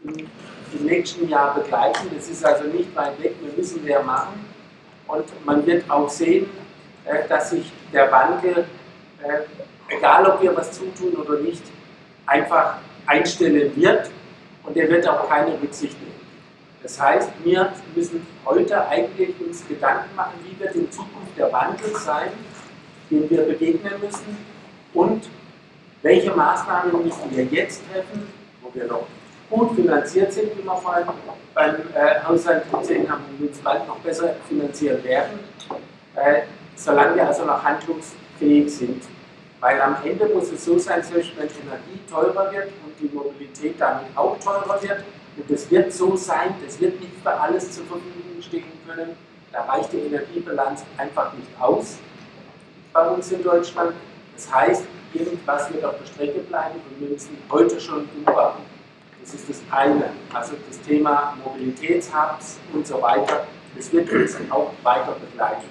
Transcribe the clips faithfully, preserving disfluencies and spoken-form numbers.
im, im nächsten Jahr begleiten. Das ist also nicht weit weg, wir müssen mehr machen. Und man wird auch sehen, äh, dass sich der Wandel, äh, egal ob wir was zutun oder nicht, einfach einstellen wird und er wird auch keine Rücksicht nehmen. Das heißt, wir müssen heute eigentlich uns Gedanken machen, wie wird in Zukunft der Wandel sein, dem wir begegnen müssen und welche Maßnahmen müssen wir jetzt treffen, wo wir noch gut finanziert sind, wie wir vorhin beim äh, Haushalt gesehen haben, und uns bald noch besser finanzieren werden, äh, solange wir also noch handlungsfähig sind. Weil am Ende muss es so sein, selbst wenn Energie teurer wird und die Mobilität damit auch teurer wird, und es wird so sein, das wird nicht für alles zur Verfügung stehen können, da reicht die Energiebilanz einfach nicht aus bei uns in Deutschland. Das heißt, irgendwas wird auf der Strecke bleiben und wir müssen heute schon umbauen. Das ist das eine, also das Thema Mobilitätshubs und so weiter, das wird uns auch weiter begleiten.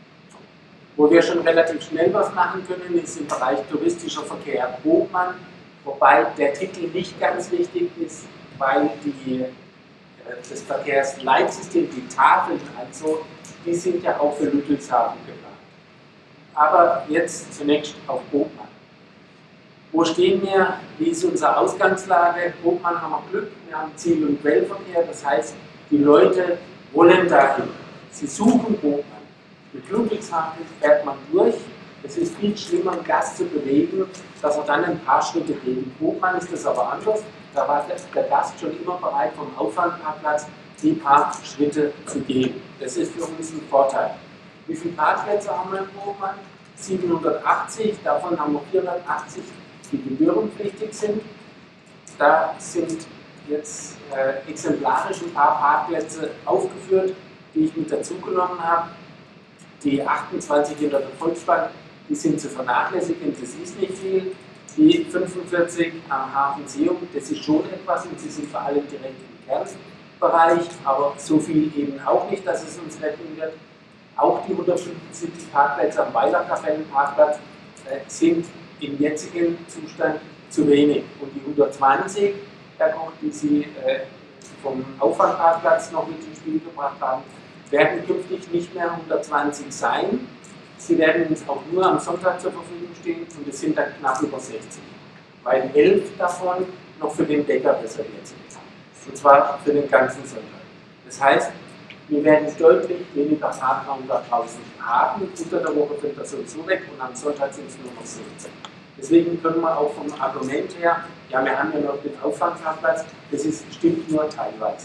Wo wir schon relativ schnell was machen können, ist im Bereich touristischer Verkehr Hofmann, wobei der Titel nicht ganz richtig ist, weil die, das Verkehrsleitsystem, die Tafeln also, die sind ja auch für Ludwigshafen geplant. Aber jetzt zunächst auf Hofmann. Wo stehen wir? Wie ist unsere Ausgangslage? Hofmann haben wir Glück, wir haben Ziel- und Quellverkehr, das heißt, die Leute wollen dahin. Sie suchen Hofmann. Mit Ludwigshafen fährt man durch. Es ist viel schlimmer, einen Gast zu bewegen, dass er dann ein paar Schritte geht. In Hofmann ist das aber anders. Da war der Gast schon immer bereit, vom Auffangparkplatz die paar Schritte zu gehen. Das ist für uns ein Vorteil. Wie viele Parkplätze haben wir in Hofmann? siebenhundertachtzig, davon haben wir vierhundertachtzig, die gebührenpflichtig sind. Da sind jetzt äh, exemplarisch ein paar Parkplätze aufgeführt, die ich mit dazugenommen habe. Die achtundzwanzig in der Volksbank, die sind zu vernachlässigen, das ist nicht viel. Die fünfundvierzig am Hafenseum, das ist schon etwas und sie sind vor allem direkt im Kernbereich, aber so viel eben auch nicht, dass es uns retten wird. Auch die hundertfünfundsiebzig Parkplätze am Weilerkapellenparkplatz äh, sind im jetzigen Zustand zu wenig. Und die hundertzwanzig, Herr Koch, die Sie äh, vom Auffangparkplatz noch mit ins Spiel gebracht haben, werden künftig nicht mehr hundertzwanzig sein. Sie werden uns auch nur am Sonntag zur Verfügung stehen und es sind dann knapp über sechzig, weil elf davon noch für den Bäcker reserviert sind. Und zwar für den ganzen Sonntag. Das heißt, wir werden deutlich weniger Parkraum da draußen haben. Unter der Woche fällt das sowieso weg und am Sonntag sind es nur noch sechzehn. Deswegen können wir auch vom Argument her, ja, wir haben ja noch den Auffangparkplatz, das ist, stimmt nur teilweise.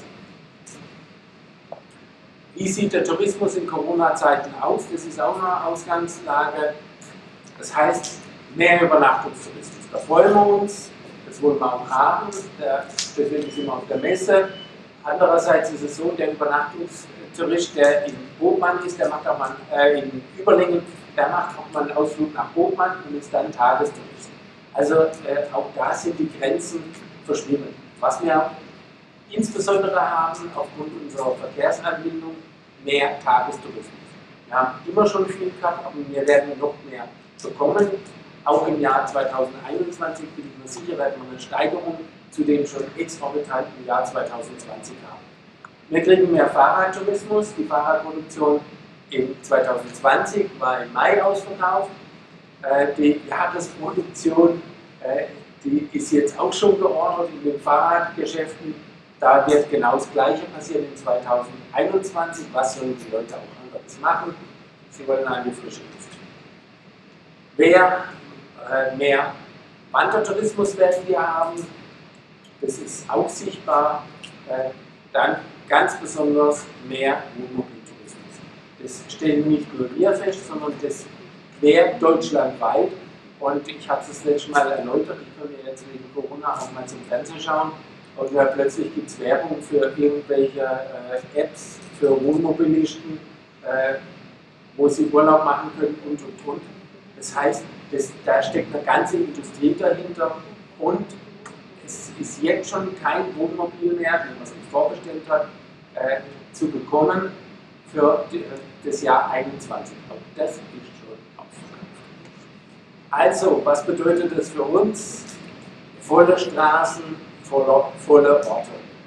Wie sieht der Tourismus in Corona-Zeiten aus? Das ist auch eine Ausgangslage. Das heißt, mehr Übernachtungstourismus. Da freuen wir uns, das wollen wir auch haben, deswegen sind wir auf der Messe. Andererseits ist es so, der Übernachtungstourist, der in Hofmann ist, der macht auch mal äh, in Überlingen, der macht auch mal einen Ausflug nach Hofmann und ist dann Tagestourist. Also äh, auch da sind die Grenzen verschwimmen. Was wir insbesondere haben aufgrund unserer Verkehrsanbindung mehr Tagestourismus. Wir haben immer schon viel gehabt, aber wir werden noch mehr bekommen. Auch im Jahr zweitausendeinundzwanzig bin ich mir sicher, werden wir eine Steigerung zu dem schon exorbitanten Jahr zweitausendzwanzig haben. Wir kriegen mehr Fahrradtourismus. Die Fahrradproduktion in zweitausendzwanzig war im Mai ausverkauft. Die Jahresproduktion, die ist jetzt auch schon geordert in den Fahrradgeschäften. Da wird genau das Gleiche passieren in zweitausendeinundzwanzig. Was sollen die Leute auch anderes machen? Sie wollen eine frische Luft. Wer äh, mehr Wandertourismus werden wir haben, das ist auch sichtbar. Äh, dann ganz besonders mehr Wohnmobiltourismus. Das stellen nicht nur wir fest, sondern das quer deutschlandweit. Und ich habe es das letzte Mal erläutert, ich kann mir jetzt wegen Corona auch mal zum Fernsehen schauen. Und ja, plötzlich gibt es Werbung für irgendwelche äh, Apps für Wohnmobilisten, äh, wo sie Urlaub machen können und und und. Das heißt, das, da steckt eine ganze Industrie dahinter und es ist jetzt schon kein Wohnmobil mehr, wie man es sich vorgestellt hat, äh, zu bekommen für die, das Jahr einundzwanzig. Auch das ist schon ausverkauft. Also, was bedeutet das für uns? Volle Straßen, volle, volle Orte.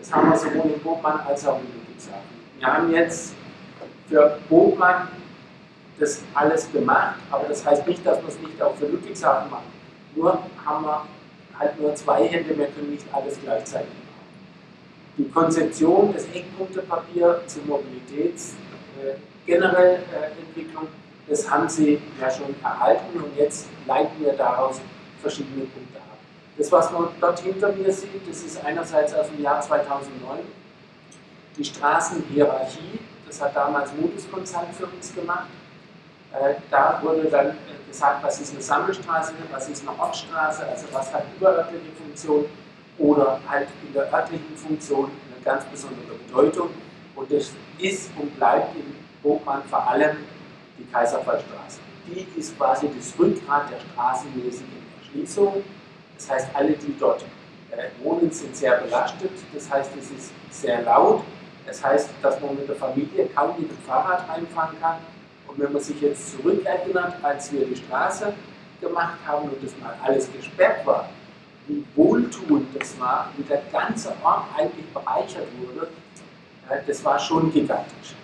Das haben wir sowohl in Bobmann als auch in Ludwigshafen. Wir haben jetzt für Bobmann das alles gemacht, aber das heißt nicht, dass wir es nicht auch für Ludwigshafen machen. Nur haben wir halt nur zwei Hände, wir können nicht alles gleichzeitig machen. Die Konzeption des Eckpunktepapier zur Mobilitäts äh, generell äh, Entwicklung, das haben Sie ja schon erhalten und jetzt leiten wir daraus verschiedene Punkte ab. Das, was man dort hinter mir sieht, das ist einerseits aus dem Jahr zweitausendneun die Straßenhierarchie, das hat damals Modus Consult für uns gemacht. Äh, da wurde dann äh, gesagt, was ist eine Sammelstraße, was ist eine Ortsstraße, also was hat überörtliche Funktion oder halt in der örtlichen Funktion eine ganz besondere Bedeutung. Und das ist und bleibt in Bobmann vor allem die Kaiserpfalzstraße. Die ist quasi das Rückgrat der straßenmäßigen Erschließung. Das heißt, alle, die dort äh, wohnen, sind sehr belastet. Das heißt, es ist sehr laut. Das heißt, dass man mit der Familie kaum mit dem Fahrrad reinfahren kann. Und wenn man sich jetzt zurückerinnert, als wir die Straße gemacht haben und das mal alles gesperrt war, wie wohltuend das war, wie der ganze Ort eigentlich bereichert wurde, äh, das war schon gigantisch.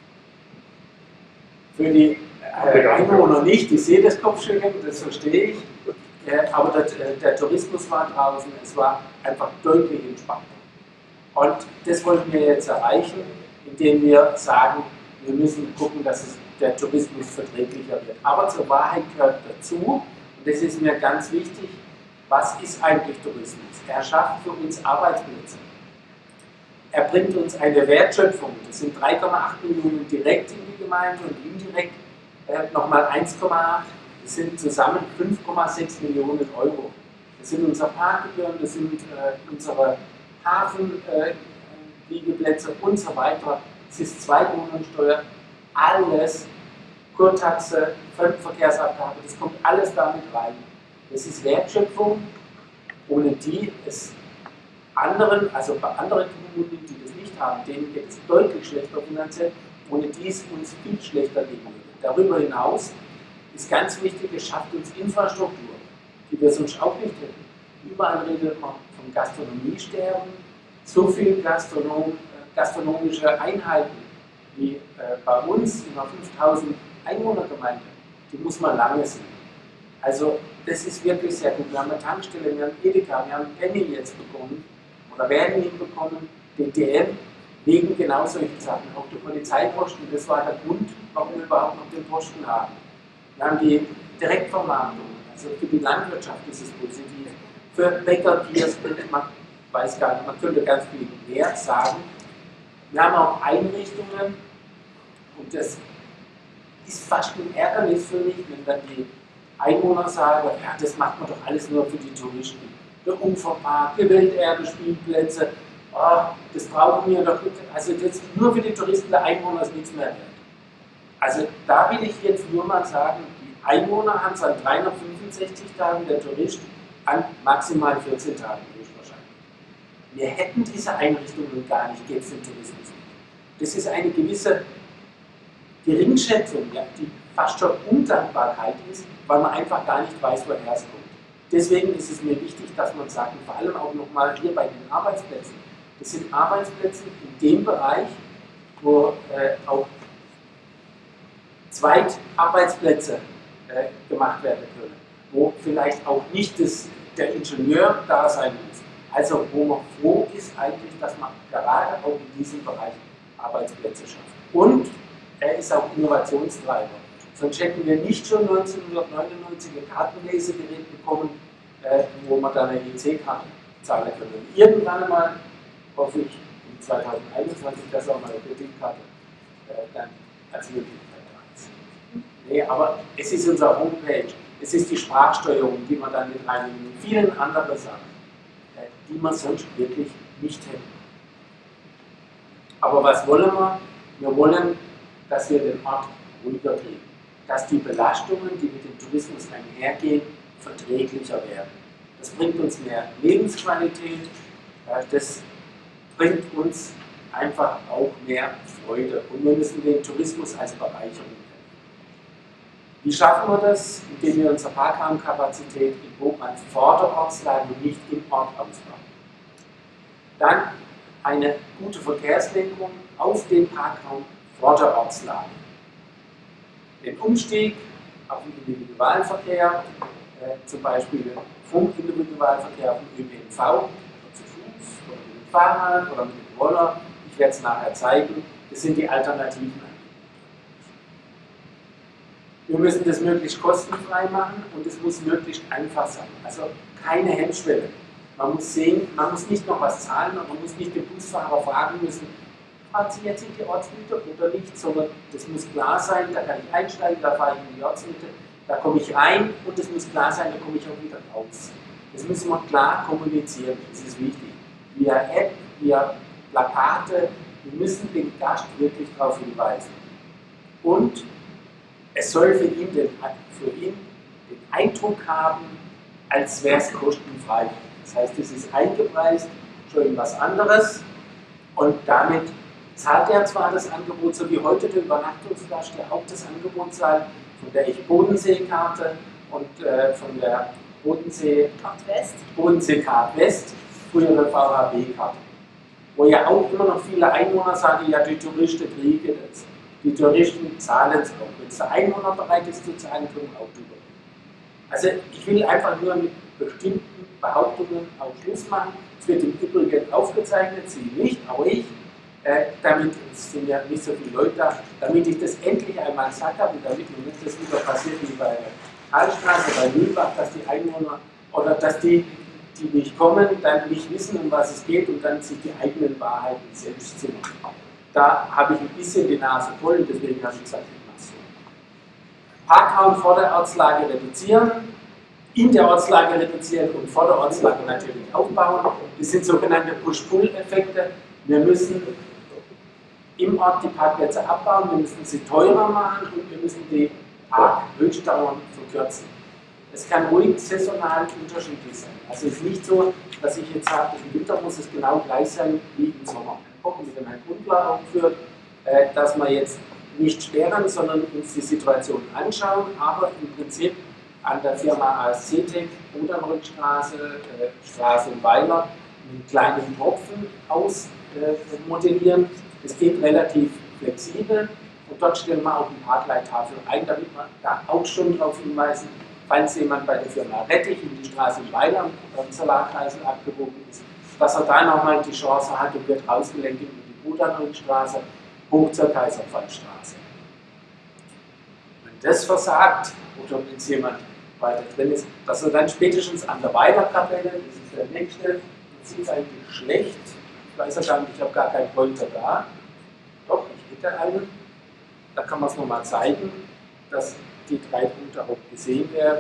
Für die äh, Einwohner nicht, die sehen das Kopfschütteln, das verstehe ich, äh, aber der, der Tourismus war draußen, es war einfach deutlich entspannter. Und das wollten wir jetzt erreichen, indem wir sagen, wir müssen gucken, dass es der Tourismus verträglicher wird. Aber zur Wahrheit gehört dazu, und das ist mir ganz wichtig, was ist eigentlich Tourismus? Er schafft für uns Arbeitsplätze. Er bringt uns eine Wertschöpfung. Das sind drei Komma acht Millionen direkt in die Gemeinde und indirekt äh, nochmal eins Komma acht. Das sind zusammen fünf Komma sechs Millionen Euro. Das sind unsere Parkgebühren, das sind äh, unsere Hafenliegeplätze äh, und so weiter. Es ist Zweitwohnungssteuer, alles, Kurtaxe, Fremdenverkehrsabgabe, das kommt alles damit rein. Das ist Wertschöpfung, ohne die es anderen, also bei anderen Kommunen, die das nicht haben, denen geht es deutlich schlechter finanziell, ohne die es uns viel schlechter gehen würde. Darüber hinaus ist ganz wichtig, es schafft uns Infrastruktur, die wir sonst auch nicht hätten. Überall redet man vom Gastronomiesterben, so viele Gastronom, gastronomische Einheiten wie äh, bei uns in einer fünftausend Einwohnergemeinde, die muss man lange sehen. Also das ist wirklich sehr gut. Wir haben eine Tankstelle, wir haben Edeka, wir haben Penny jetzt bekommen oder werden ihn bekommen, den D M, wegen genau solchen Sachen. Auch die Polizeiposten, das war der Grund, warum wir überhaupt noch den Posten haben. Wir haben die Direktvermarktung, also für die Landwirtschaft ist es positiv. Für Bäcker, Kiosk, man weiß gar nicht, man könnte ganz viel mehr sagen. Wir haben auch Einrichtungen und das ist fast ein Ärgernis für mich, wenn dann die Einwohner sagen, ja, das macht man doch alles nur für die Touristen. Der Uferpark, die Welterbe-Spielplätze, oh, das brauchen wir doch, also das nur für die Touristen, der Einwohner ist nichts mehr wert. Also da will ich jetzt nur mal sagen, die Einwohner haben es an dreihundertfünfundsechzig Tagen, der Tourist an maximal vierzehn Tagen höchstwahrscheinlich. Wir hätten diese Einrichtungen gar nicht, gäbe es den Tourismus nicht. Das ist eine gewisse Geringschätzung, ja, die fast schon Undankbarkeit ist, weil man einfach gar nicht weiß, woher es kommt. Deswegen ist es mir wichtig, dass man sagt, und vor allem auch nochmal hier bei den Arbeitsplätzen, das sind Arbeitsplätze in dem Bereich, wo äh, auch Zweitarbeitsplätze äh, gemacht werden können, wo vielleicht auch nicht das, der Ingenieur da sein muss. Also wo man froh ist eigentlich, dass man gerade auch in diesem Bereich Arbeitsplätze schafft. Und er ist auch Innovationstreiber. Sonst hätten wir nicht schon neunzehnhundertneunundneunzig ein Kartenlesegerät bekommen, äh, wo man dann eine E C-Karte zahlen können. Irgendwann einmal, hoffe ich, in zweitausendeinundzwanzig, dass auch mal eine Kreditkarte äh, dann als Möglichkeit da ist. Nee, aber es ist unsere Homepage, es ist die Sprachsteuerung, die man dann mit reinnehmen und vielen anderen Sachen, äh, die man sonst wirklich nicht hätte. Aber was wollen wir? Wir wollen, dass wir den Ort ruhiger kriegen. Dass die Belastungen, die mit dem Tourismus einhergehen, verträglicher werden. Das bringt uns mehr Lebensqualität, das bringt uns einfach auch mehr Freude. Und wir müssen den Tourismus als Bereicherung kennen. Wie schaffen wir das? Indem wir unsere Parkrauмкapazität in Bobmann vor der Ortslage und nicht im Ort ausbauen. Dann eine gute Verkehrslenkung auf den Parkraum vor der Ortslage. Den Umstieg auf den Individualverkehr, äh, zum Beispiel vom Individualverkehr auf den Ö P N V, oder zu Fuß, oder mit dem Fahrrad, oder mit dem Roller, ich werde es nachher zeigen, das sind die Alternativen. Wir müssen das möglichst kostenfrei machen und es muss möglichst einfach sein. Also keine Hemmschwelle. Man muss sehen, man muss nicht noch was zahlen und man muss nicht den Busfahrer fragen müssen, fahrt Sie jetzt in die Ortsmitte oder nicht, sondern das muss klar sein, da kann ich einsteigen, da fahre ich in die Ortsmitte, da komme ich rein und es muss klar sein, da komme ich auch wieder raus. Das müssen wir klar kommunizieren, das ist wichtig. Via App, via Plakate, wir müssen den Gast wirklich darauf hinweisen. Und es soll für ihn den, für ihn den Eindruck haben, als wäre es kostenfrei. Das heißt, es ist eingepreist, schon was anderes und damit zahlt er zwar das Angebot, so wie heute der Übernachtungsgast, der auch das Angebot zahlt, von der ich Bodenseekarte und äh, von der Bodensee West. Bodensee-Karte West, frühere V H B-Karte. Wo ja auch immer noch viele Einwohner sagen, ja, die Touristen kriegen das. Die Touristen zahlen es auch. Wenn es der Einwohner bereit ist zu zahlen, können wir auch drüber. Also ich will einfach nur mit bestimmten Behauptungen auch Schluss machen. Es wird im Übrigen aufgezeichnet, Sie nicht, aber ich, äh, damit, es sind ja nicht so viele Leute da, damit ich das endlich einmal gesagt habe, damit mir nicht das wieder passiert wie bei der Karlstraße, bei Mühlbach, dass die Einwohner oder dass die, die nicht kommen, dann nicht wissen, um was es geht und dann sich die eigenen Wahrheiten selbst zimmern. Da habe ich ein bisschen die Nase voll und deswegen habe ich gesagt, ich mache es so. Parkraum vor der Ortslage reduzieren, in der Ortslage reduzieren und vor der Ortslage natürlich aufbauen. Das sind sogenannte Push-Pull-Effekte. Wir müssen im Ort die Parkplätze abbauen, wir müssen sie teurer machen und wir müssen die Parkhöchstdauern verkürzen. Es kann ruhig saisonal unterschiedlich sein. Also es ist nicht so, dass ich jetzt sage, im Winter muss es genau gleich sein wie im Sommer. Mit dem Herrn Grundler aufgeführt, äh, dass wir jetzt nicht sperren, sondern uns die Situation anschauen, aber im Prinzip an der Firma A S C Tech, Rudernrückstraße, äh, Straße in Weiler, einen kleinen Tropfen ausmodellieren. Äh, das geht relativ flexibel und dort stellen wir auch eine Parkleittafel ein, damit wir da auch schon darauf hinweisen, falls jemand bei der Firma Rettich in die Straße in Weiler am Salarkreisel abgebogen ist, dass er da nochmal die Chance hat und wird rausgelenkt über die Rudernrückstraße hoch zur Kaiserpfalzstraße. Wenn das versagt oder wenn es jemand weiter drin ist, dass er dann spätestens an der Weilerkapelle, das ist der nächste, das sieht eigentlich schlecht, ich weiß ja gar nicht, ich habe gar keinen Pointer da, doch, ich hätte einen, da kann man es nochmal zeigen, dass die drei Punkte auch gesehen werden.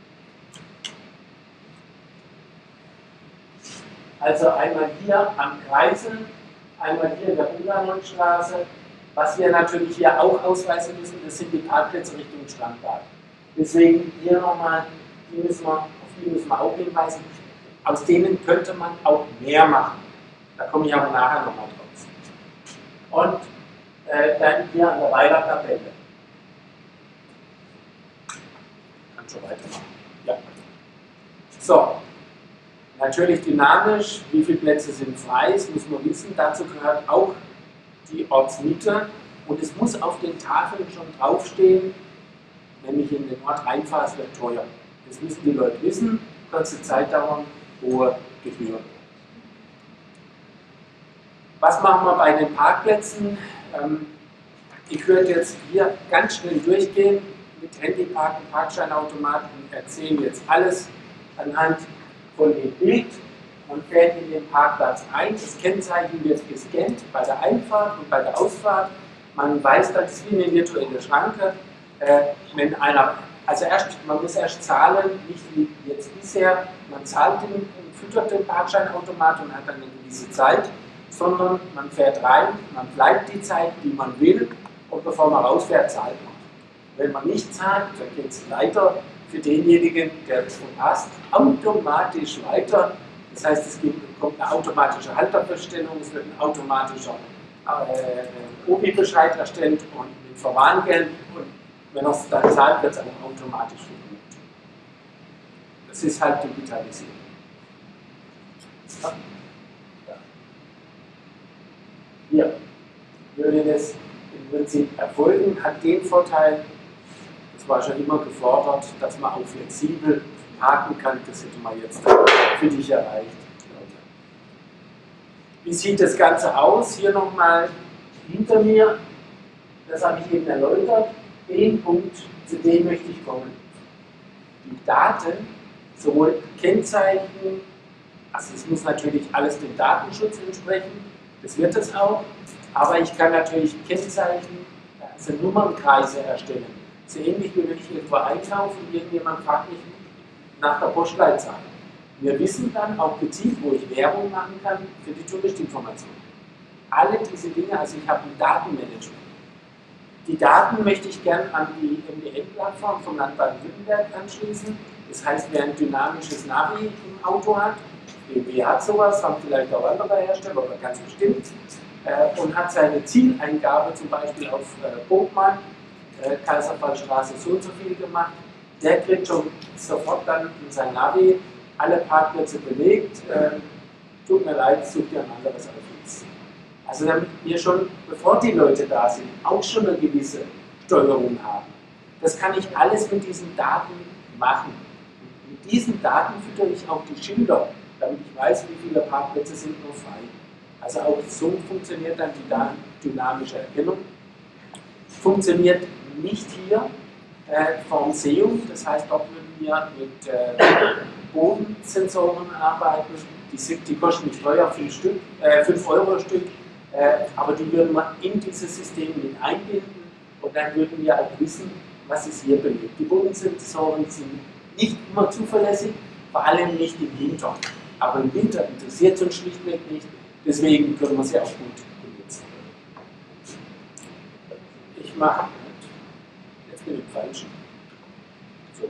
Also einmal hier am Kreisel, einmal hier in der Ungarnstraße. Was wir natürlich hier auch ausweisen müssen, das sind die Parkplätze Richtung Strandbad. Deswegen hier nochmal, die müssen wir, auf die müssen wir auch hinweisen. Aus denen könnte man auch mehr machen. Da komme ich aber nachher nochmal drauf. Und äh, dann hier an der Weiler Kapelle. Kann schon weitermachen. Ja. So. Natürlich dynamisch, wie viele Plätze sind frei, das muss man wissen. Dazu gehört auch die Ortsmitte und es muss auf den Tafeln schon draufstehen, wenn ich in den Ort reinfahre, es wird teuer. Das müssen die Leute wissen, kurze Zeit dauern, hohe Gebühren. Was machen wir bei den Parkplätzen? Ich würde jetzt hier ganz schnell durchgehen mit Handyparken, Parkscheinautomaten und erzähle jetzt alles anhand von dem Bild. Man fährt in den Parkplatz ein, das Kennzeichen wird gescannt bei der Einfahrt und bei der Ausfahrt. Man weiß, das ist wie eine virtuelle Schranke. Äh, wenn einer, also erst, man muss erst zahlen, nicht wie jetzt bisher, man zahlt den, füttert den Parkscheinautomat und hat dann eine gewisse Zeit, sondern man fährt rein, man bleibt die Zeit, die man will und bevor man rausfährt, zahlt man. Wenn man nicht zahlt, dann geht es weiter für denjenigen, der das verpasst, automatisch weiter. Das heißt, es gibt, kommt eine automatische Halterbestellung, es wird ein automatischer äh, O B I-Bescheid erstellt und mit Verwarngeld und wenn er es dann zahlt, wird es auch automatisch verbucht. Das ist halt Digitalisierung. Ja. Hier würde das im Prinzip erfolgen, hat den Vorteil, das war schon immer gefordert, dass man auch flexibel parken kann. Das hätte man jetzt für dich erreicht. Wie sieht das Ganze aus? Hier nochmal hinter mir, das habe ich eben erläutert, den Punkt, zu dem möchte ich kommen. Die Daten, sowohl Kennzeichen, also es muss natürlich alles dem Datenschutz entsprechen, das wird es auch, aber ich kann natürlich Kennzeichen, also Nummernkreise erstellen. So ähnlich wie wenn ich irgendwo einkaufe und irgendjemand fragt mich nach der Postleitzahl. Wir wissen dann auch gezielt, wo ich Werbung machen kann für die Touristinformation. Alle diese Dinge, also ich habe ein Datenmanagement. Die Daten möchte ich gern an die M D N-Plattform vom Land Baden-Württemberg anschließen. Das heißt, wer ein dynamisches Navi im Auto hat, B M W hat sowas, haben vielleicht auch andere Hersteller, aber ganz bestimmt, äh, und hat seine Zieleingabe zum Beispiel auf äh, Bogmann, äh, Kaiserfallstraße so und so viel gemacht, der kriegt schon sofort dann in sein Navi alle Parkplätze belegt, äh, tut mir leid, sucht ihr ein anderes Auto. Also damit wir schon, bevor die Leute da sind, auch schon eine gewisse Steuerung haben. Das kann ich alles mit diesen Daten machen. Und mit diesen Daten füttere ich auch die Schilder, damit ich weiß, wie viele Parkplätze sind nur frei. Also auch so funktioniert dann die dynamische Erkennung. Funktioniert nicht hier äh, vom Seum, das heißt, dort würden wir mit äh, Bodensensoren arbeiten, die, sind, die kosten nicht teuer, fünf Euro Stück, äh, aber die würden wir in dieses System mit einbinden und dann würden wir auch wissen, was ist hier belegt. Die Bodensensoren sind nicht immer zuverlässig, vor allem nicht im Winter. Aber im Winter interessiert es uns schlichtweg nicht, deswegen können wir sie auch gut benutzen. Ich mache, jetzt bin ich falsch. So.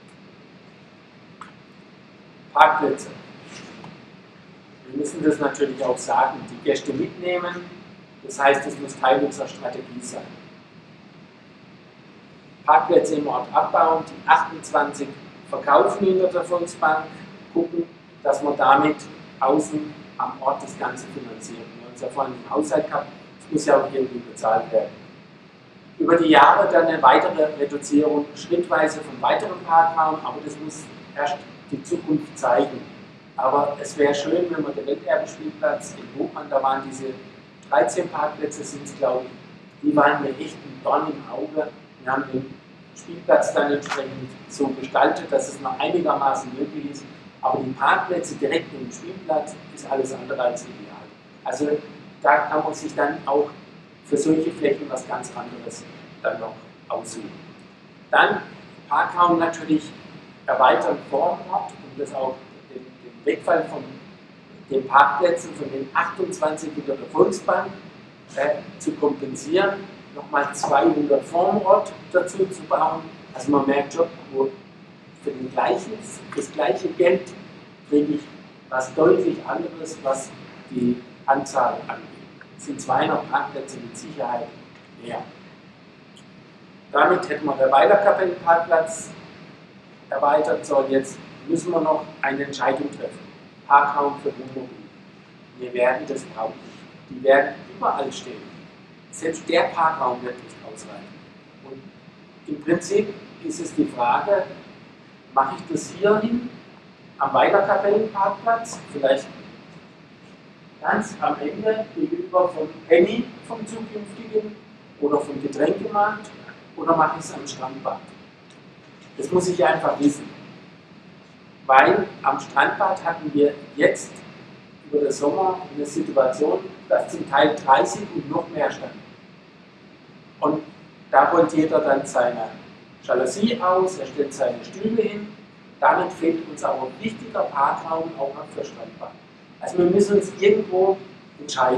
Parkplätze. Wir müssen das natürlich auch sagen, die Gäste mitnehmen, das heißt, es muss Teil unserer Strategie sein. Parkplätze im Ort abbauen, die achtundzwanzig verkaufen hinter der Volksbank, gucken, dass wir damit außen am Ort das Ganze finanzieren. Wir haben uns ja vorhin im Haushalt gehabt, es muss ja auch irgendwie bezahlt werden. Über die Jahre dann eine weitere Reduzierung, schrittweise von weiteren Parkraum, aber das muss erst die Zukunft zeigen. Aber es wäre schön, wenn wir den Welterbespielplatz in Bogmann, da waren diese dreizehn Parkplätze, sind es glaube ich, die waren mir echt ein Dorn im Auge. Wir haben den Spielplatz dann entsprechend so gestaltet, dass es noch einigermaßen möglich ist. Aber die Parkplätze direkt neben dem Spielplatz ist alles andere als ideal. Also da kann man sich dann auch für solche Flächen was ganz anderes dann noch aussuchen. Dann Parkraum natürlich erweitern vor dem Ort, um das auch den, den Wegfall von den Parkplätzen, von den achtundzwanzig hinter der Volksbank äh, zu kompensieren, nochmal zweihundert vorm Ort dazu zu bauen. Also man merkt schon, wo für, den gleichen, für das gleiche Geld kriege ich was deutlich anderes, was die Anzahl angeht. Es sind zweihundert Parkplätze mit Sicherheit mehr. Damit hätten wir den Weilerkapellenparkplatz erweitert. So, und jetzt müssen wir noch eine Entscheidung treffen. Parkraum für Wohnmobil. Wir werden das brauchen. Die werden überall stehen. Selbst der Parkraum wird nicht ausreichen. Und im Prinzip ist es die Frage, mache ich das hier hin, am Weilerkapellenparkplatz, vielleicht ganz am Ende gegenüber vom Penny, vom zukünftigen, oder vom Getränkemarkt, oder mache ich es am Strandbad. Das muss ich einfach wissen. Weil am Strandbad hatten wir jetzt über den Sommer eine Situation, dass zum Teil dreißig und noch mehr standen. Und da holt jeder dann seine Jalousie aus, er stellt seine Stühle hin. Damit fehlt uns aber ein wichtiger Parkraum auch noch für Strandbad. Also wir müssen uns irgendwo entscheiden.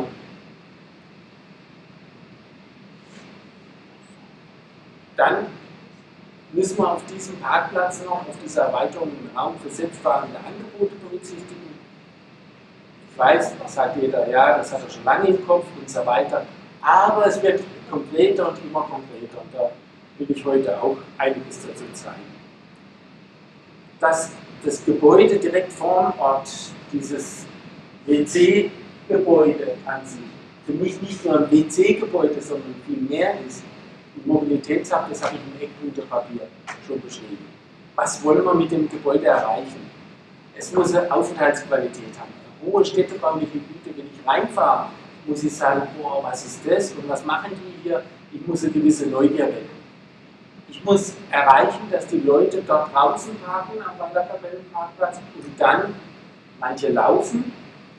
Dann müssen wir auf diesem Parkplatz noch, auf dieser Erweiterung im Raum für selbstfahrende Angebote berücksichtigen. Ich weiß, das sagt jeder, ja, das hat er schon lange im Kopf und so weiter. Aber es wird konkreter und immer konkreter. Und da will ich heute auch einiges dazu zeigen. Dass das Gebäude direkt vor dem Ort, dieses W C-Gebäude an sich, für mich nicht nur ein W C-Gebäude, sondern viel mehr ist. Die Mobilitätshub, das habe ich im Eckpunktepapier schon beschrieben. Was wollen wir mit dem Gebäude erreichen? Es muss eine Aufenthaltsqualität haben, eine hohe städtebauliche Güte. Wenn ich reinfahre, muss ich sagen, boah, was ist das und was machen die hier? Ich muss eine gewisse Neugier wecken. Ich muss erreichen, dass die Leute dort draußen parken am Wanderkapellenparkplatz und dann, manche laufen,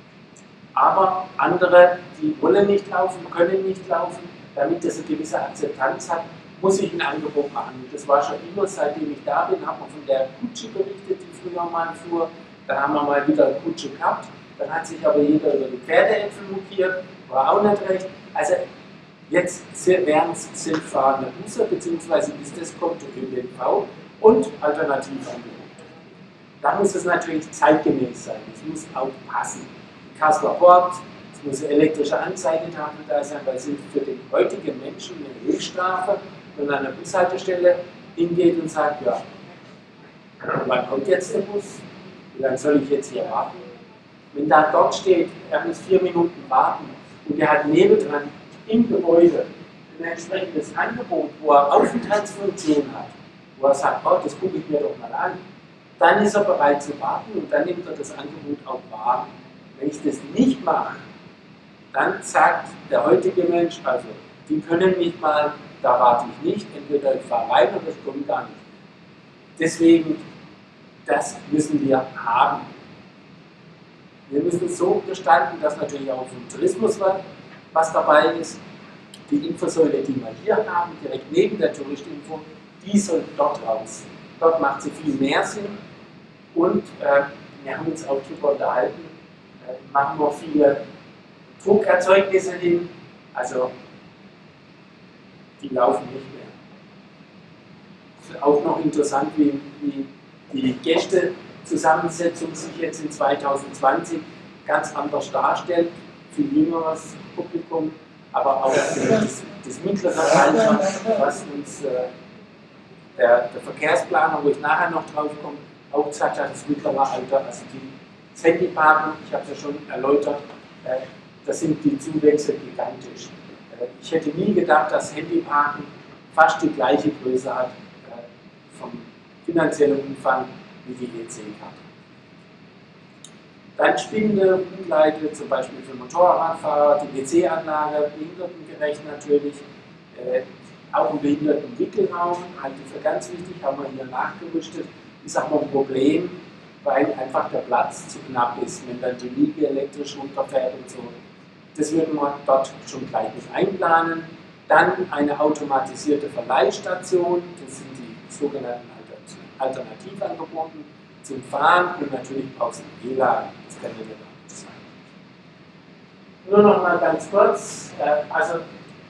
aber andere, die wollen nicht laufen, können nicht laufen. Damit das eine gewisse Akzeptanz hat, muss ich ein Angebot machen. Und das war schon immer, seitdem ich da bin, hat man von der Kutsche berichtet, die früher mal fuhr. Dann haben wir mal wieder eine Kutsche gehabt. Dann hat sich aber jeder über die Pferdeäpfel mokiert, war auch nicht recht. Also jetzt werden es selbstfahrende Busse, beziehungsweise bis das kommt der Ö P N V und Alternativangebote. Da muss es natürlich zeitgemäß sein, es muss auch passen. Die Kasseler Port, es muss eine elektrische Anzeigetafel da sein, weil es für den heutigen Menschen eine Höchststrafe, wenn man an einer Bushaltestelle hingeht und sagt, ja, wann kommt jetzt der Bus? Wie lange soll ich jetzt hier warten? Wenn da dort steht, er muss vier Minuten warten und er hat nebendran im Gebäude ein entsprechendes Angebot, wo er Aufenthaltsfunktion hat, wo er sagt, oh, das gucke ich mir doch mal an, dann ist er bereit zu warten und dann nimmt er das Angebot auch wahr. Wenn ich das nicht mache, dann sagt der heutige Mensch, also die können mich mal, da warte ich nicht, entweder ich fahre rein oder ich komme gar nicht. Deswegen, das müssen wir haben. Wir müssen es so gestalten, dass natürlich auch vom Tourismus was dabei ist. Die Infosäule, die wir hier haben, direkt neben der Touristinfo, die soll dort raus. Dort macht sie viel mehr Sinn. Und äh, wir haben uns auch darüber unterhalten, äh, machen wir viele Druckerzeugnisse hin, also die laufen nicht mehr. Auch noch interessant, wie, wie die Gästezusammensetzung sich jetzt in zweitausendzwanzig ganz anders darstellt, viel jüngeres Publikum, aber auch das, das mittlere Alter, was uns äh, der, der Verkehrsplaner, wo ich nachher noch drauf komme, auch gesagt hat, das mittlere Alter, also die, das Handyparken, ich habe es ja schon erläutert, äh, da sind die Zuwächse gigantisch. Äh, ich hätte nie gedacht, dass Handyparken fast die gleiche Größe hat äh, vom finanziellen Umfang wie die E C-Karte. Dann spinnende Umleite, zum Beispiel für Motorradfahrer, die W C-Anlage, behindertengerecht natürlich, äh, auch ein Behindertenwickelraum, halte ich für ganz wichtig, haben wir hier nachgerüstet. Ist auch ein Problem, weil einfach der Platz zu knapp ist, wenn dann die Liege elektrisch runterfährt und so. Das würden wir dort schon gleich mit einplanen. Dann eine automatisierte Verleihstation, das sind die sogenannten Alternativangebote zum Fahren und natürlich brauchst du W L A N, das kann ja nicht anders sein. Nur noch mal ganz kurz, äh, also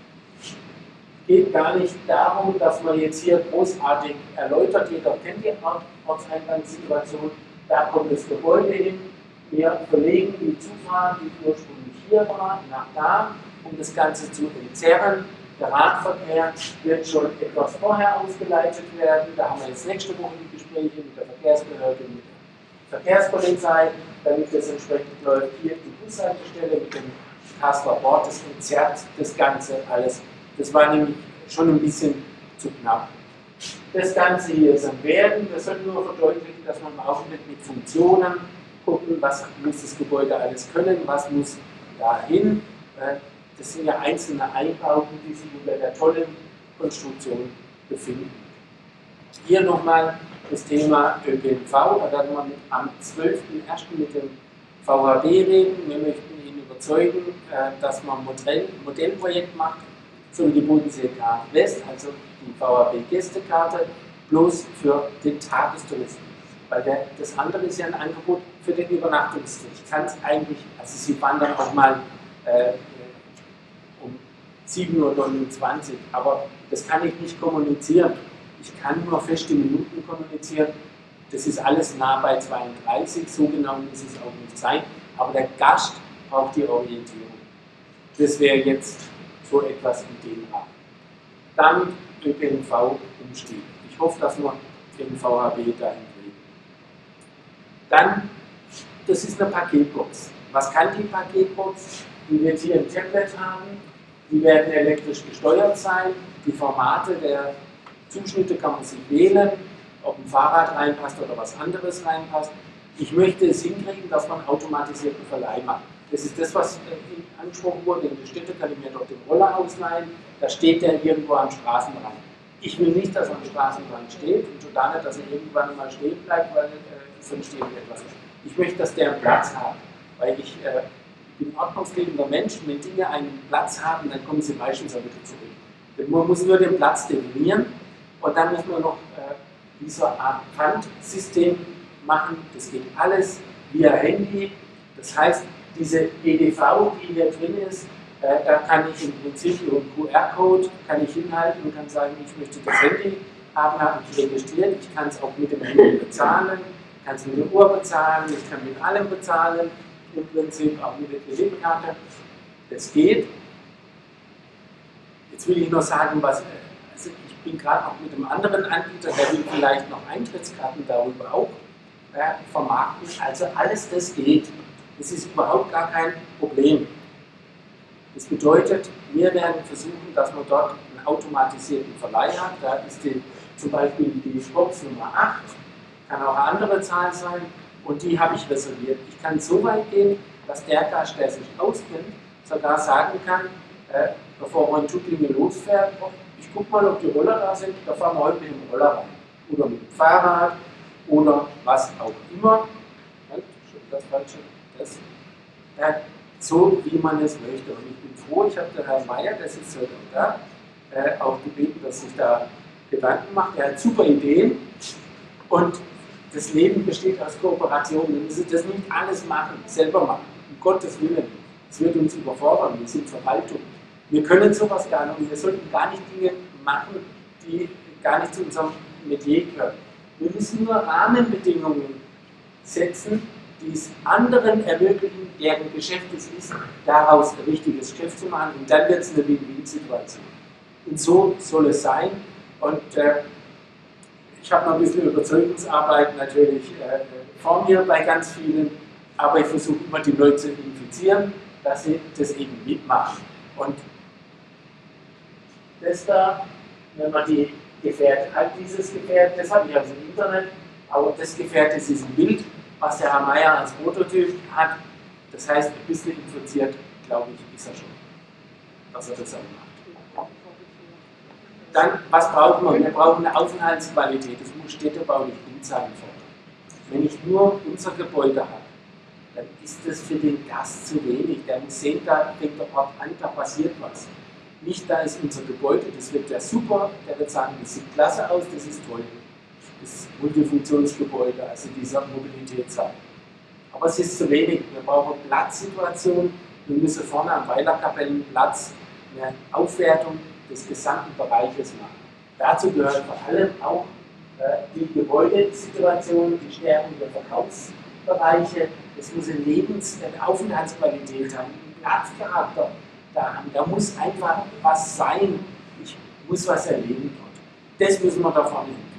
geht gar nicht darum, dass man jetzt hier großartig erläutert, jeder kennt die Ortseingangssituation, da kommt das Gebäude hin, wir verlegen die Zufahrt, die ursprünglich hier war, nach da, um das Ganze zu entzerren. Der Radverkehr wird schon etwas vorher ausgeleitet werden, da haben wir jetzt nächste Woche die Gespräche mit der Verkehrsbehörde, mit der Verkehrspolizei, damit das entsprechend läuft. Hier die Bushaltestelle mit dem Kasseler Port, das entzerrt das Ganze alles. Das war nämlich schon ein bisschen zu knapp. Das Ganze hier ist am Werden. Wir sollten nur verdeutlichen, dass man auch mit, mit Funktionen gucken, was muss das Gebäude alles können, was muss dahin. Das sind ja einzelne Einbauten, die sich unter der tollen Konstruktion befinden. Hier nochmal das Thema Ö P N V. Da werden wir mit, am zwölften ersten mit dem V H B reden. Wir möchten ihn überzeugen, dass man ein Modell, Modellprojekt macht, so wie die Bodenseekarte West, also die V H B-Gästekarte, bloß für den Tagestourismus. Weil der, das andere ist ja ein Angebot für den Übernachtungstrip. Ich kann es eigentlich, also Sie fahren dann auch mal äh, um sieben Uhr neunundzwanzig, aber das kann ich nicht kommunizieren. Ich kann nur feste Minuten kommunizieren. Das ist alles nah bei zweiunddreißig, so genau muss es auch nicht sein. Aber der Gast braucht die Orientierung. Das wäre jetzt so etwas in dem Rahmen. Dann Ö P N V-Umstieg. Ich hoffe, dass wir den V H B dahin kriegen. Dann, das ist eine Paketbox. Was kann die Paketbox? die wird hier ein Tablet haben, die werden elektrisch gesteuert sein, die Formate der Zuschnitte kann man sich wählen, ob ein Fahrrad reinpasst oder was anderes reinpasst. Ich möchte es hinkriegen, dass man automatisierten Verleih macht. Das ist das, was angesprochen wurde. In der Städte kann ich mir doch den Roller ausleihen, da steht der irgendwo am Straßenrand. Ich will nicht, dass er am Straßenrand steht und schon gar nicht, dass er irgendwann mal stehen bleibt, weil äh, sonst irgendetwas ist. Ich möchte, dass der einen Platz hat, weil ich äh, bin ein ordnungsliebender Mensch. Wenn Dinge einen Platz haben, dann kommen sie meistens auch wieder zurück. Man muss nur den Platz definieren und dann muss man noch äh, dieser Art Pfandsystem machen. Das geht alles via Handy. Das heißt, diese E D V, die hier drin ist, äh, da kann ich im Prinzip über einen Q R-Code kann ich hinhalten und kann sagen, ich möchte das Handy haben, habe ich registriert. Ich kann es auch mit dem Handy bezahlen, kann es mit der Uhr bezahlen, ich kann mit allem bezahlen, im Prinzip auch mit der Kreditkarte. Das geht. Jetzt will ich noch sagen, was, also ich bin gerade auch mit einem anderen Anbieter, der will vielleicht noch Eintrittskarten darüber auch äh, vermarkten. Also alles das geht. Das ist überhaupt gar kein Problem. Das bedeutet, wir werden versuchen, dass man dort einen automatisierten Verleih hat. Da ist die, zum Beispiel die Box Nummer acht, kann auch eine andere Zahl sein, und die habe ich reserviert. Ich kann so weit gehen, dass der Gast, der sich auskennt, sogar sagen kann, äh, bevor man in Tuttlingen losfährt, ich gucke mal, ob die Roller da sind, da fahren wir heute mit dem Roller rein. Oder mit dem Fahrrad oder was auch immer. Halt, schon das Falsche. Das, äh, so wie man es möchte. Und ich bin froh, ich habe den Herrn Meier, der sitzt heute auch da, äh, auch gebeten, dass sich da Gedanken macht. Er hat super Ideen und das Leben besteht aus Kooperationen. Wir müssen das nicht alles machen, selber machen, um Gottes Willen. Es wird uns überfordern, wir sind Verwaltung. Wir können sowas gar nicht und wir sollten gar nicht Dinge machen, die gar nicht zu unserem Metier gehören. Wir müssen nur Rahmenbedingungen setzen, die es anderen ermöglichen, deren Geschäft es ist, daraus ein richtiges Geschäft zu machen, und dann wird es eine Win-Win-Situation. Und so soll es sein. Und äh, ich habe noch ein bisschen Überzeugungsarbeit natürlich äh, vor mir bei ganz vielen, aber ich versuche immer die Leute zu infizieren, dass sie das eben mitmachen. Und das da, wenn man die Gefährte hat, dieses Gefährt, das habe ich also im Internet, aber das Gefährt ist ein Bild, was der Herr Meier als Prototyp hat. Das heißt, ein bisschen infiziert, glaube ich, ist er schon, dass er das auch macht. Dann, was brauchen wir? Wir brauchen eine Aufenthaltsqualität. Das muss städtebaulich gut sein. Wenn ich nur unser Gebäude habe, dann ist das für den Gast zu wenig. Der muss sehen, da fängt der Ort an, da passiert was. Nicht, da ist unser Gebäude, das wird ja super, der wird sagen, das sieht klasse aus, das ist toll. Das Multifunktionsgebäude, also dieser Mobilitätssaal. Aber es ist zu wenig. Wir brauchen eine Platzsituation. Wir müssen vorne am Weilerkapellenplatz eine Aufwertung des gesamten Bereiches machen. Dazu gehört vor allem auch äh, die Gebäudesituation, die Stärkung der Verkaufsbereiche. Es muss eine Lebens-, eine Aufenthaltsqualität haben, einen Platzcharakter da haben. Da muss einfach was sein. Ich muss was erleben dort. Das müssen wir da vorne hinkriegen.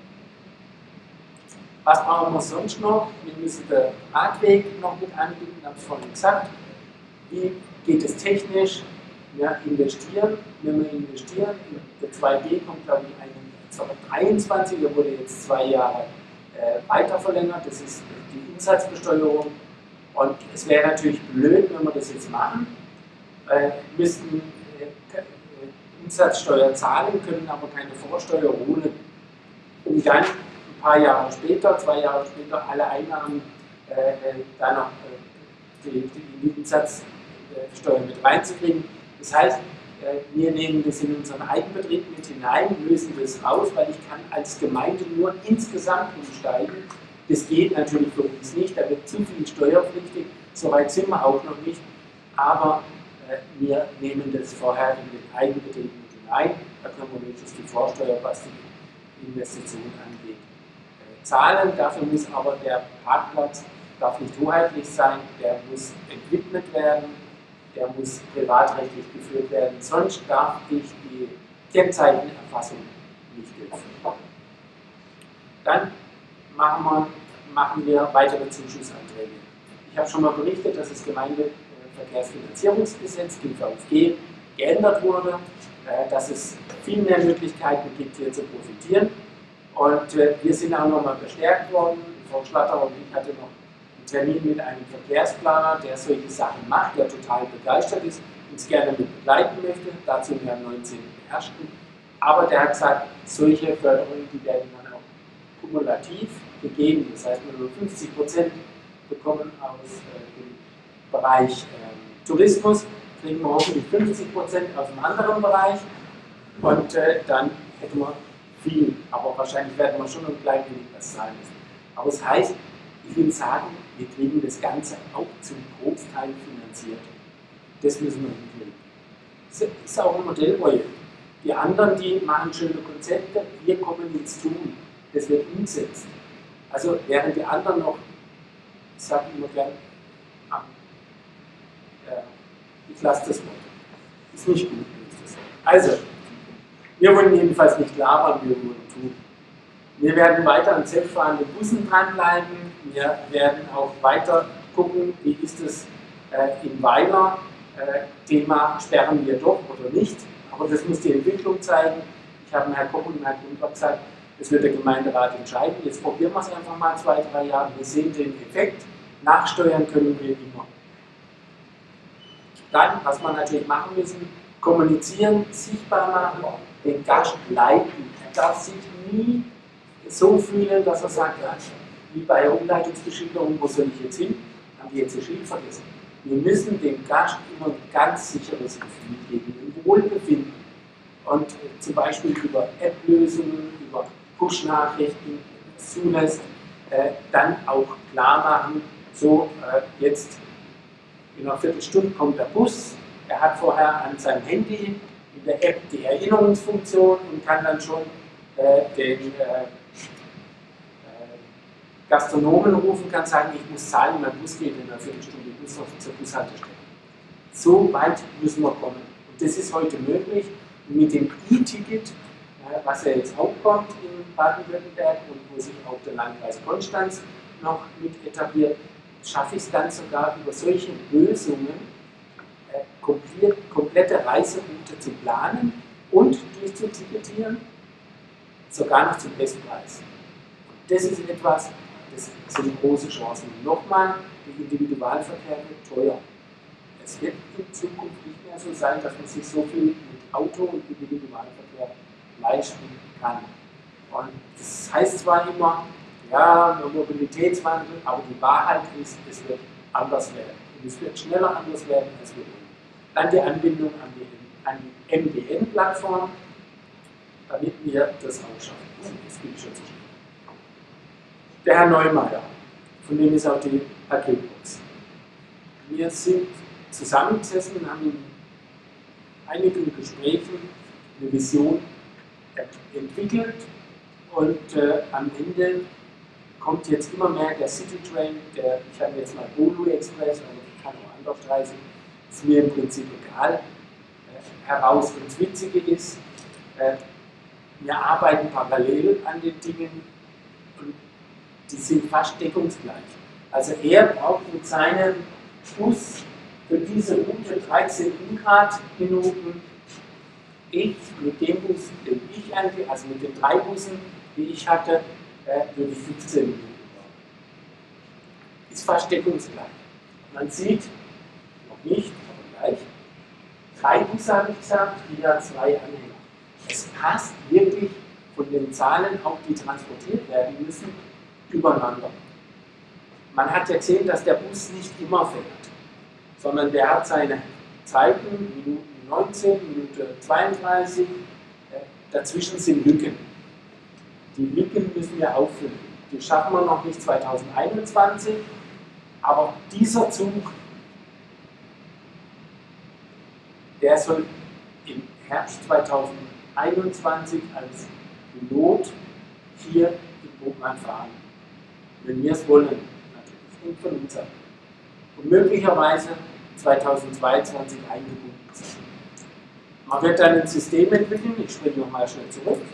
Was brauchen wir sonst noch? Wir müssen den Radweg noch mit anbieten, ich habe es vorhin gesagt. Wie geht es technisch? Ja, investieren, wenn wir investieren, in der zwei D kommt, glaube ich, zweitausenddreiundzwanzig, der wurde jetzt zwei Jahre äh, weiter verlängert, das ist die Umsatzbesteuerung, und es wäre natürlich blöd, wenn wir das jetzt machen, äh, müssten äh, Umsatzsteuer zahlen, können aber keine Vorsteuer holen, um dann ein paar Jahre später, zwei Jahre später, alle Einnahmen äh, da noch äh, die, die Umsatzsteuer mit reinzukriegen. Das heißt, wir nehmen das in unseren Eigenbetrieb mit hinein, lösen das raus, weil ich kann als Gemeinde nur insgesamt umsteigen. Das geht natürlich für uns nicht, da wird zu viel steuerpflichtig, soweit sind wir auch noch nicht, aber äh, wir nehmen das vorher in den Eigenbetrieb mit hinein, da können wir wenigstens die Vorsteuer, was die Investition angeht, äh, zahlen. Dafür muss aber der Parkplatz darf nicht hoheitlich sein, der muss entwidmet werden. Der muss privatrechtlich geführt werden, sonst darf ich die Kennzeichenerfassung nicht durchführen. Dann machen wir, machen wir weitere Zuschussanträge. Ich habe schon mal berichtet, dass das Gemeindeverwaltungsgericht Verkehrsfinanzierungsgesetz, G V F G, geändert wurde, äh, dass es viel mehr Möglichkeiten gibt, hier zu profitieren. Und äh, wir sind auch nochmal bestärkt worden. Frau Schlatter und ich hatten noch einen Termin mit einem Verkehrsplaner, der solche Sachen macht, der total begeistert ist, uns gerne mit begleiten möchte, dazu im neunzehnten ersten Aber der hat gesagt, solche Förderungen, die werden dann auch kumulativ gegeben. Das heißt, nur fünfzig Prozent bekommen aus äh, dem Bereich äh, Tourismus, kriegen wir hoffentlich fünfzig Prozent aus einem anderen Bereich und äh, dann hätten wir viel, aber wahrscheinlich werden wir schon ein klein wenig was zahlen müssen. Aber es heißt, ich will sagen, wir kriegen das Ganze auch zum Großteil finanziert. Das müssen wir hinkriegen. Das ist auch ein Modellprojekt. Die anderen, die machen schöne Konzepte, wir kommen ins Tun. Das wird umgesetzt. Also während die anderen noch, ich sage immer gern, ah, äh, ich lasse das Wort. Ist nicht gut. Ist das. Also, wir wollen jedenfalls nicht labern, wir wollen tun. Wir werden weiter an selbstfahrenden Bussen dranbleiben. Wir werden auch weiter gucken, wie ist es äh, in Weiler. Äh, Thema sperren wir doch oder nicht. Aber das muss die Entwicklung zeigen. Ich habe Herrn Koch und Herrn Grundler gesagt, das wird der Gemeinderat entscheiden. Jetzt probieren wir es einfach mal zwei, drei Jahre. Wir sehen den Effekt. Nachsteuern können wir immer. Dann, was wir natürlich machen müssen, kommunizieren, sichtbar machen, den Gast leiten. Er darf sich nie so fühlen, dass er sagt, ja, wie bei der Umleitungsbeschilderung, wo soll ich jetzt hin? Haben die jetzt das Schild vergessen? Wir müssen dem Gast immer ein ganz sicheres Gefühl geben, ein Wohlbefinden. Und äh, zum Beispiel über App-Lösungen, über Push-Nachrichten, das zulässt, äh, dann auch klar machen, so äh, jetzt in einer Viertelstunde kommt der Bus, er hat vorher an seinem Handy in der App die Erinnerungsfunktion und kann dann schon äh, den äh, Gastronomen rufen, kann sagen, ich muss zahlen, mein Bus geht in einer Viertelstunde, ich muss noch zur Bushaltestelle. So weit müssen wir kommen. Und das ist heute möglich. Und mit dem E-Ticket, was ja jetzt auch kommt in Baden-Württemberg und wo sich auch der Landkreis Konstanz noch mit etabliert, schaffe ich es dann sogar über solche Lösungen, komplett, komplette Reiseroute zu planen und durchzuticketieren, sogar noch zum Bestpreis. Und das ist etwas, das sind große Chancen. Und nochmal, der Individualverkehr wird teuer. Es wird in Zukunft nicht mehr so sein, dass man sich so viel mit Auto und Individualverkehr leisten kann. Und das heißt zwar immer, ja, der Mobilitätswandel, aber die Wahrheit ist, es wird anders werden. Und es wird schneller anders werden, als wir wollen. Dann die Anbindung an die, an die M D N-Plattform, damit wir das auch schaffen. Das bin ich schon zu schnell. Der Herr Neumeier, von dem ist auch die Paketbox. Wir sind zusammengesessen und haben in einigen Gesprächen eine Vision entwickelt und äh, am Ende kommt jetzt immer mehr der Citytrain, der, ich habe jetzt mal Bolu Express, aber ich kann auch anders reisen, ist mir im Prinzip egal, äh, heraus. Und das Witzige ist, äh, wir arbeiten parallel an den Dingen und die sind fast deckungsgleich. Also er braucht mit seinem Bus für diese Route dreizehn Ungrad-Minuten, ich mit dem Bus, den ich eigentlich, also mit den drei Bussen, die ich hatte, äh, würde ich fünfzehn Minuten brauchen. Ist fast deckungsgleich. Man sieht, noch nicht, aber gleich, drei Busse habe ich gesagt, wieder zwei Anhänger. Es passt wirklich von den Zahlen, auch die transportiert werden müssen, übereinander. Man hat ja gesehen, dass der Bus nicht immer fährt, sondern der hat seine Zeiten, Minuten neunzehn, Minute zweiunddreißig, äh, dazwischen sind Lücken. Die Lücken müssen wir auffüllen. Die schaffen wir noch nicht zweitausendeinundzwanzig, aber dieser Zug, der soll im Herbst zweitausendeinundzwanzig als Pilot hier in Burgmann fahren. Wenn wir es wollen, natürlich, hängt von uns ab. Und möglicherweise zweitausendzweiundzwanzig eingebunden sein. Man wird dann ein System entwickeln, ich springe nochmal schnell zurück.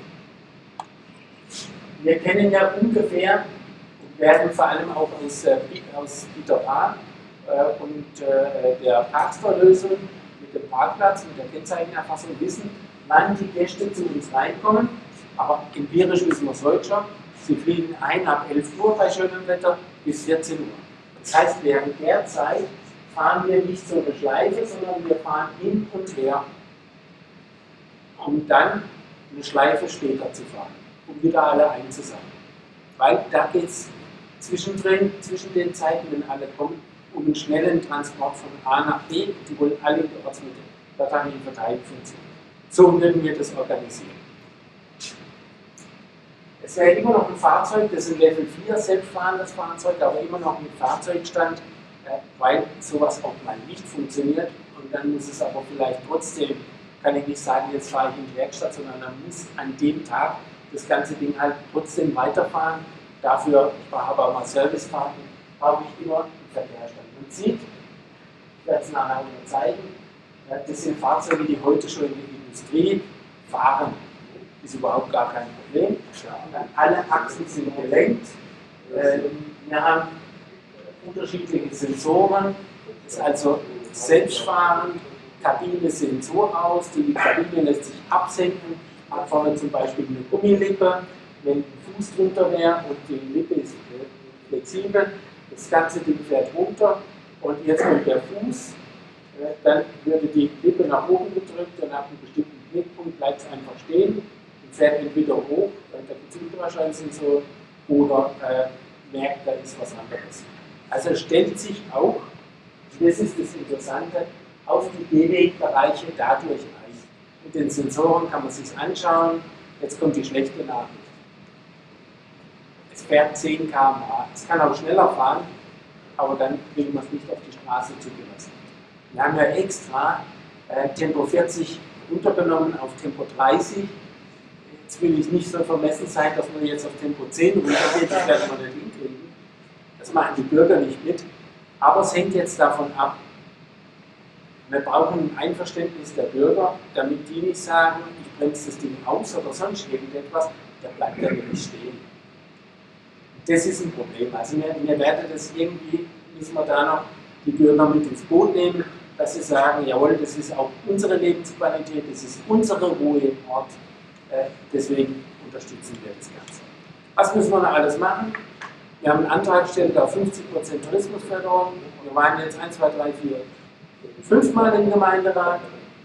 Wir kennen ja ungefähr und werden vor allem auch aus, äh, aus Peter Pan äh, und äh, der Parkstore-Lösung mit dem Parkplatz, mit der Kennzeichenerfassung wissen, wann die Gäste zu uns reinkommen. Aber empirisch wissen wir es heute schon, sie fliegen ein ab elf Uhr bei schönem Wetter bis vierzehn Uhr. Das heißt, während der Zeit fahren wir nicht so eine Schleife, sondern wir fahren hin und her, um dann eine Schleife später zu fahren, um wieder alle einzusammeln. Weil da geht es zwischendrin, zwischen den Zeiten, wenn alle kommen, um einen schnellen Transport von A nach B, und die wollen alle in die Ortsmitte. Dort haben die Verteilfunktion. So würden wir das organisieren. Es wäre immer noch ein Fahrzeug, das ist ein Level vier selbstfahrendes Fahrzeug, aber immer noch mit Fahrzeugstand, weil sowas auch mal nicht funktioniert. Und dann muss es aber vielleicht trotzdem, kann ich nicht sagen, jetzt fahre ich in die Werkstatt, sondern dann muss an dem Tag das ganze Ding halt trotzdem weiterfahren. Dafür, ich habe auch mal Servicefahrten, habe ich immer einen Verkehrstand. Man sieht, ich werde es nachher mal zeigen, das sind Fahrzeuge, die heute schon in der Industrie fahren. Ist überhaupt gar kein Problem. Alle Achsen sind gelenkt. Wir haben unterschiedliche Sensoren, ist also selbstfahrend. Kabine sieht so aus, die Kabine lässt sich absenken, hat vorne zum Beispiel eine Gummilippe, wenn ein Fuß drunter wäre und die Lippe ist flexibel, das ganze Ding fährt runter und jetzt kommt der Fuß, dann würde die Lippe nach oben gedrückt und ab einem bestimmten Knickpunkt bleibt es einfach stehen und fährt entweder hoch, weil da gibt es Ultraschallsensoren, oder äh, merkt, da ist was anderes. Also stellt sich auch, das ist das Interessante, auf die Gehwegbereiche dadurch ein. Mit den Sensoren kann man sich anschauen. Jetzt kommt die schlechte Nachricht. Es fährt zehn Kilometer pro Stunde. Es kann auch schneller fahren, aber dann kriegen wir es nicht auf die Straße zugelassen. Wir haben ja extra äh, Tempo vierzig runtergenommen auf Tempo dreißig. Jetzt will ich nicht so vermessen sein, dass wir jetzt auf Tempo zehn runtergehen, das werden wir nicht hinkriegen. Das machen die Bürger nicht mit. Aber es hängt jetzt davon ab. Wir brauchen ein Einverständnis der Bürger, damit die nicht sagen, ich bremse das Ding aus oder sonst irgendetwas, da bleibt er nicht stehen. Das ist ein Problem. Also wir, wir werden das irgendwie, müssen wir da noch die Bürger mit ins Boot nehmen, dass sie sagen, jawohl, das ist auch unsere Lebensqualität, das ist unsere Ruhe im Ort, äh, deswegen unterstützen wir das Ganze. Was müssen wir noch alles machen? Wir haben einen Antrag gestellt auf fünfzig Prozent Tourismusförderung. Wir waren jetzt eins, zwei, drei, vier, fünfmal im Gemeinderat.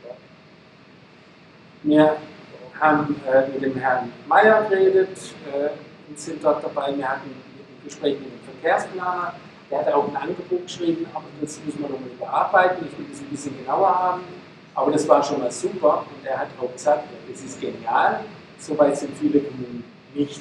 Wir haben äh, mit dem Herrn Mayer geredet äh, und sind dort dabei. Wir hatten ein Gespräch mit dem Verkehrsplaner. Der hat auch ein Angebot geschrieben, aber das müssen wir nochmal überarbeiten. Ich will das ein bisschen genauer haben. Aber das war schon mal super. Und er hat auch gesagt, das ist genial. Soweit sind viele Kommunen nicht.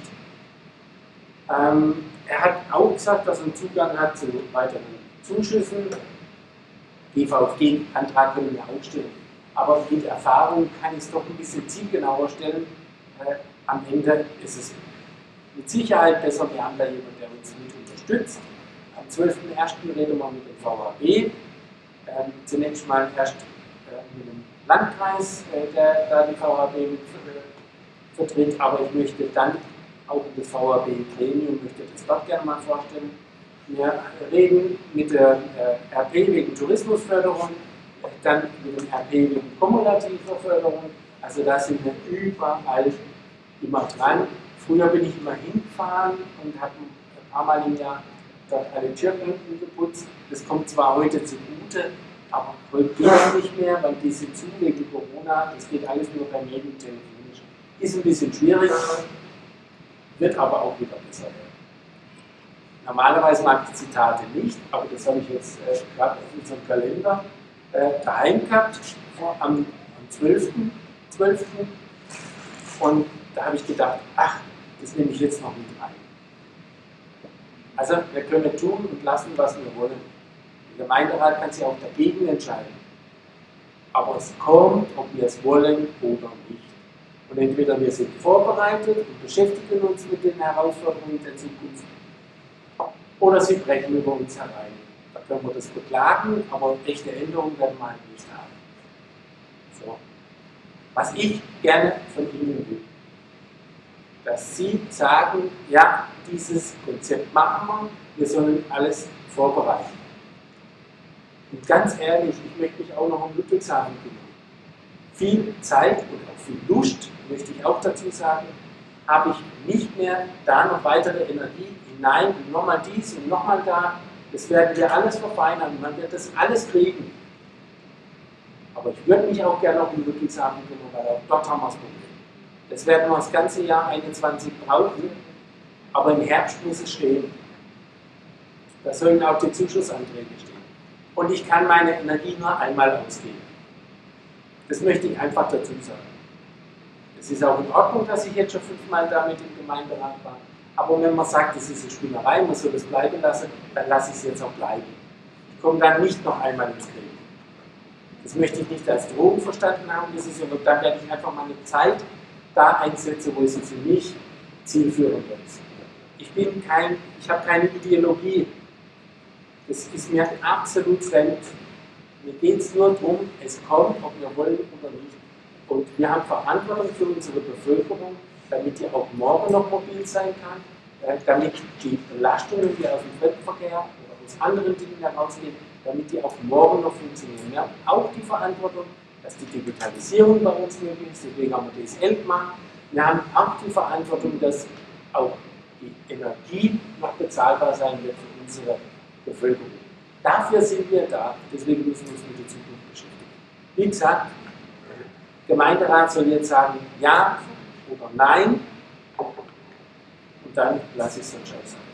Ähm, er hat auch gesagt, dass er einen Zugang hat zu weiteren Zuschüssen. D V F G-Antrag können wir auch stellen. Aber mit Erfahrung kann ich es doch ein bisschen zielgenauer stellen. Äh, am Ende ist es mit Sicherheit besser, wir haben da jemanden, der uns mit unterstützt. Am zwölften ersten reden wir mit dem V H B. Ähm, zunächst mal erst äh, mit dem Landkreis, äh, der da die V H B mit äh, vertritt, aber ich möchte dann auch das V H B-Gremium, möchte das dort gerne mal vorstellen. Wir reden mit der äh, R P wegen Tourismusförderung, dann mit dem R P wegen kumulativer Förderung. Also da sind wir überall immer dran. Früher bin ich immer hingefahren und habe ein paar Mal im Jahr dort alle Türken geputzt. Das kommt zwar heute zugute, aber heute geht es nicht mehr, weil die sind zu wegen Corona. Das geht alles nur per Medien telefonisch. Ist ein bisschen schwierig, wird aber auch wieder besser werden. Normalerweise mag ich Zitate nicht, aber das habe ich jetzt äh, gerade auf unserem Kalender äh, daheim gehabt, vor, am, am zwölften zwölften Und da habe ich gedacht, ach, das nehme ich jetzt noch mit rein. Also wir können tun und lassen, was wir wollen. Der Gemeinderat kann sich auch dagegen entscheiden. Aber es kommt, ob wir es wollen oder nicht. Und entweder wir sind vorbereitet und beschäftigen uns mit den Herausforderungen der Zukunft, oder sie brechen über uns herein. Da können wir das beklagen, aber echte Änderungen werden wir halt nicht haben. So. Was ich gerne von Ihnen will, dass Sie sagen, ja, dieses Konzept machen wir, wir sollen alles vorbereiten. Und ganz ehrlich, ich möchte mich auch noch um Ludwigshafen kümmern. Viel Zeit und auch viel Lust, möchte ich auch dazu sagen, habe ich nicht mehr, da noch weitere Energie hinein und nochmal dies und nochmal da. Das werden wir alles verfeinern, man wird das alles kriegen. Aber ich würde mich auch gerne noch um Ludwigshafen kümmern, weil auch dort haben wir das Problem. Das werden wir das ganze Jahr einundzwanzig brauchen, aber im Herbst muss es stehen. Da sollen auch die Zuschussanträge stehen. Und ich kann meine Energie nur einmal ausgeben. Das möchte ich einfach dazu sagen. Es ist auch in Ordnung, dass ich jetzt schon fünfmal da mit dem Gemeinderat war. Aber wenn man sagt, das ist eine Spinnerei, man soll das bleiben lassen, dann lasse ich es jetzt auch bleiben. Ich komme dann nicht noch einmal ins Gremium. Das möchte ich nicht als Drohung verstanden haben, das ist, und dann werde ich einfach meine Zeit da einsetzen, wo es für mich zielführend ist. Ich bin kein, ich habe keine Ideologie. Das ist mir absolut fremd. Mir geht es nur darum, es kommt, ob wir wollen oder nicht. Und wir haben Verantwortung für unsere Bevölkerung, damit die auch morgen noch mobil sein kann, damit die Belastungen, die aus dem Fremdenverkehr oder aus anderen Dingen herausgehen, damit die auch morgen noch funktionieren. Wir haben auch die Verantwortung, dass die Digitalisierung bei uns möglich ist, deswegen haben wir D S L gemacht. Wir haben auch die Verantwortung, dass auch die Energie noch bezahlbar sein wird für unsere Bevölkerung. Dafür sind wir da, deswegen müssen wir uns mit der Zukunft beschäftigen. Wie gesagt, der Gemeinderat soll jetzt sagen ja oder nein und dann lasse ich es dann schon sein.